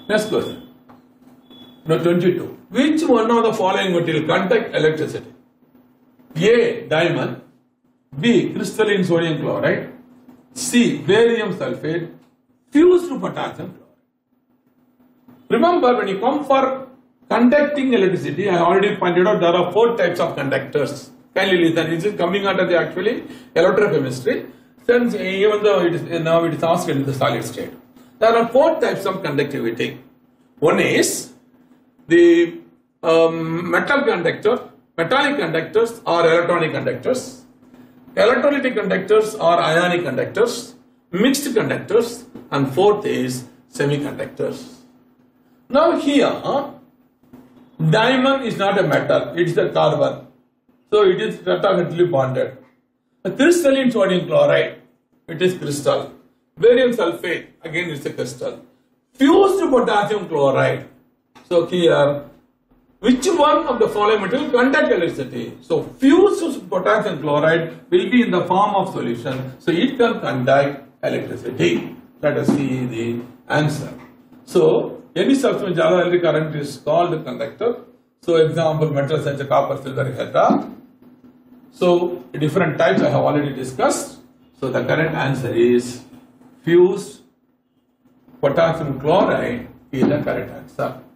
Next question. No, 22. Which one of the following material conduct electricity? A. Diamond. B. Crystalline sodium chloride. C. Barium sulfate. Fused potassium chloride. Remember, when you come for conducting electricity, I already pointed out there are 4 types of conductors. Kindly listen. This is coming under the actually electrochemistry. Since even though it is now it is asked in the solid state, there are 4 types of conductivity. One is the metallic conductors or electronic conductors, electrolytic conductors or ionic conductors, mixed conductors, and 4th is semiconductors. Now here, diamond is not a metal, it is a carbon, so it is tetrahedrally bonded. A crystalline sodium chloride, it is crystal. Barium sulfate, again it's a crystal. Fused potassium chloride. So here, which one of the following material conduct electricity? So fused potassium chloride will be in the form of solution, so it can conduct electricity. Let us see the answer. So any substance with electric current is called a conductor. So example, metals such as copper, silver, etc. So different types I have already discussed. So the correct answer is fused potassium chloride is the correct answer.